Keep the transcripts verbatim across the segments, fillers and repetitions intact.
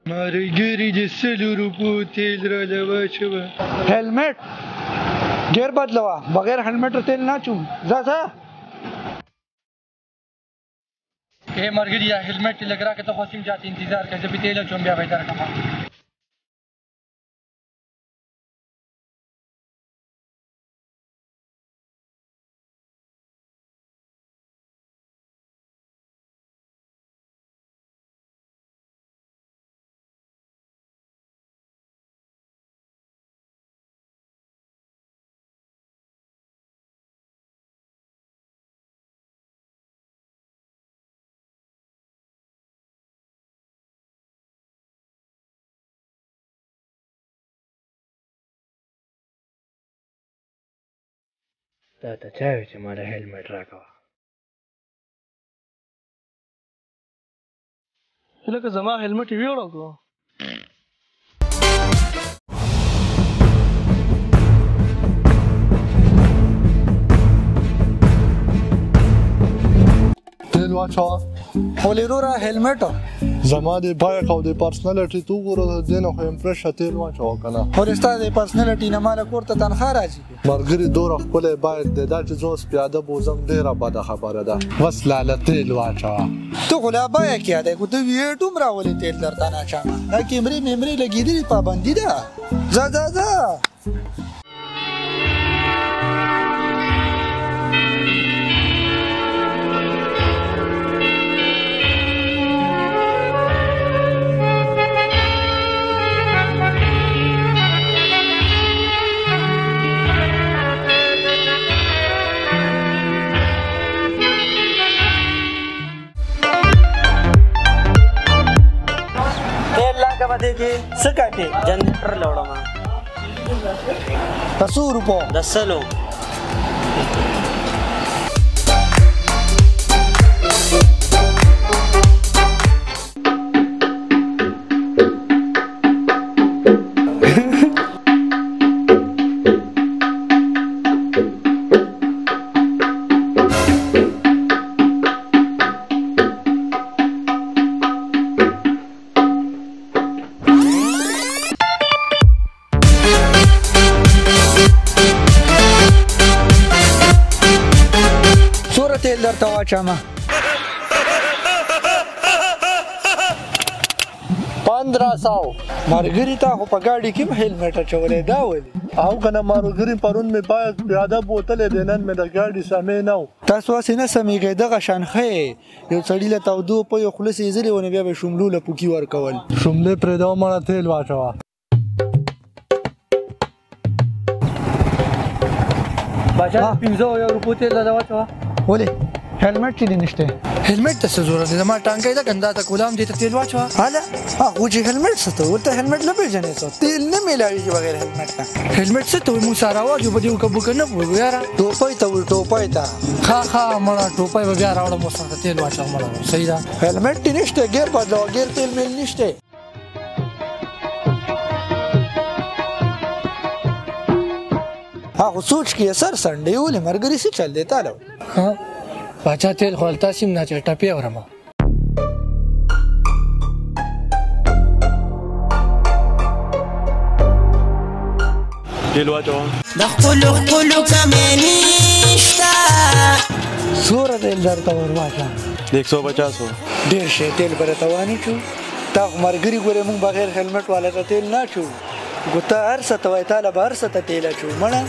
مارګری د سلو روپو تیل را لواچوه. هلمټ ګیر بدلوه، بغیر هلمټ تیل نه چوم. ځه ځه اے مارګری دا هلمټ لګ راکړه، ته خو سیم جات انتظار کوه، زه به تیل اچوم بیا به یې درکړم. دا ته چا وایي چې ما له هلمټ راکوه؟ لکه زما هلمټ یې ویوړه کړو. تیل واچوه. ولې وروره هلمټ زما د بایک او د پرسنالټي تو ګوره دې نه خو امپرشه تیل واچوه که نه. ولې ستا د پرسنالټي نه ماله کور ته تنخوا راځي؟ ملګري دومره ښکلی بایک دی، دا چې زه اوس پیاده بوځم ډېره بده خبره ده. بس لاله تیل واچوه. ته خو لا بایک یادی خو ته ویټ هم راولې تیل درته نه اچومه. دا کیمرې میمرې لګېدلي پابندي ده. ځه ځه ځه देखिए सकाटे जनरेटर लौड़ा मां सौ रुपये दस लोग تیل درته واچومه. پندرہ سو. ملګري تا خو په ګاډي کې هم هلمټ اچولی، دا ولې؟ او که نه ملګري پرون مې بایک پیاده بوتلی دی، نن مې د ګاډي سمې نه و. تاسو هسې نه سمېږئ، دغه شان ښه یې. یو سړي له تودو پیو خوله سېزلې ونه بیا به یې شوملو له پوکي ورکول. شوملې پرېږده مړه تیل واچوه. باچا پنځه یو روپو تیل راته واچوه. ولې هلمټ چې دې نشته؟ هلمټ ته څه ضرورت دی؟ زما ټانکی ده کنه دا ته غلام دې ته تیل واچوه. هله هغه چې هلمټ څه ته ورته هلمټ نه پېژنې څه تیل نه میلاوېږي بغیر هلمټ نه. هلمټ څه ته وایي؟ موږ ساره واجو په دې وکبوکه نه پوهېږو یاره. ټوپۍ ته وایي ټوپۍ ته. ښه ښه مړه ټوپۍ به بیا راوړم اوس ورته تیل واچوه مړه. صحیح ده. هلمټ دې نشته، ګیر بدلوه، ګیر تیل میل نشته. هغه سوچ کې سر سنډې ولې ملګري څه چل دی تاله؟ باچا تیل خو هلته سیم نه چې ټپې اورمه. تیل واچوه. د خپلو خپلو کمې نشته. څومره تیل درته ور واچوم؟ ایک سو پچاس و. ډېر شی تیل به راته وانهچو. تا خو ملګري ګورې موږ بغیر هلمټ والا ته تیل نه اچوو. خو ته هر څه ته وایې تاله به هر څه ته تیل اچوو مړه.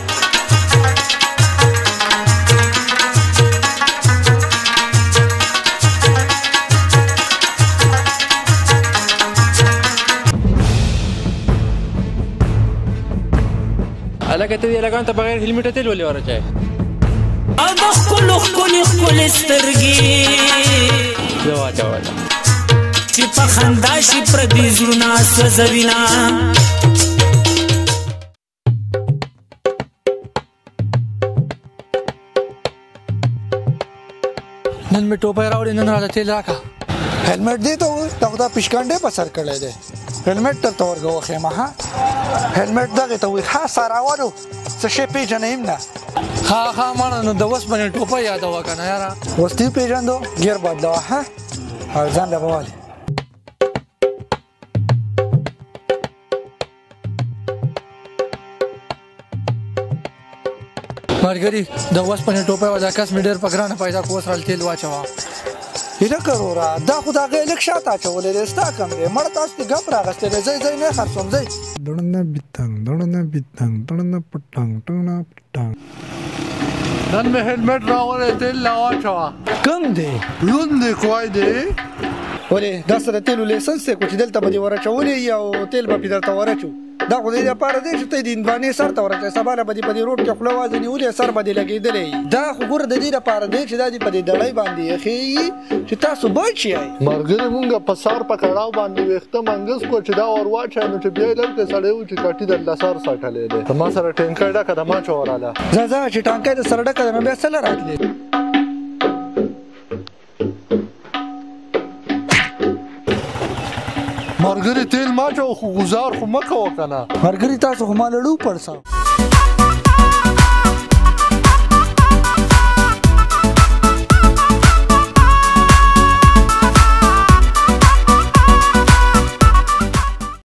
هلکه ته دې هلکانو ته بغیر هلمټه تیل ولې ورچوې؟ او د ښکلو ښکلې ښکلې سترګې زه واچوله چې په خندا شي پردي زړونه سوځوینه. نن مې ټوپۍ راوړې، نن راته تیل راکړه. هلمټ دې ته ووایي تا خو دا پیشکانډی په سر کړی دی. هلمټ درته ورکه وښیم. ها هلمټ دغې ته وایي. ښه ساراولو څه شی پېژنې هم نه. ښه ښه مړه نو د اوسپنې ټوپۍ یادوه که نه یاره. اوس دې پېژندو ګیر بدلوه. ها او ځان له به والې. مرګري د اوسپنې ټوپۍ ولا کس مې ډېر په ګرانه پیدا کو سره تیل واچوه هیله کرورا دا خو دا غې لږ شاته اچولی دی ستا کم دی مړه تاسو کې ګپ راغستی دی ځئ ځئ نه خرڅوم ځئ دړنه بیتنګ دړنه بیتنګ دړنه پټنګ ټنګ پټنګ نن مې هلمټ راوړی تیل لا واچوه کم دی لوند دی کوای دی ولې دا سره تیلو لیسنس دی خو چې دلته به دې ورچولی او تیل به پې درته ورچو دا خو دې دپاره دی چې ته د هندوانې سر ته ورچوې سبا له به دې په دې روډ کې خوله وازې نیولې سر به دې لګېدلی دا خو ګوره د دې دپاره دی چې دا دې په دې دړۍ باندې یخېږي چې تاسو بچ یئ مرګري مونږ په سر په کړاو باندې ویښته منګس کو چې دا ور واچوی نو چې بیا یې لږ سړی و چې کټي درله سر سټلی دی ته ما سره ټینکۍ ډکه ده ما چوراله ځه ځه چې ټانکۍ د سره ډکه ده نو بیا څه له راتلې مرګري تیل ما چو خو ګزار خو مه کوه که نه مرګري تاسو خو ما لړو پړسه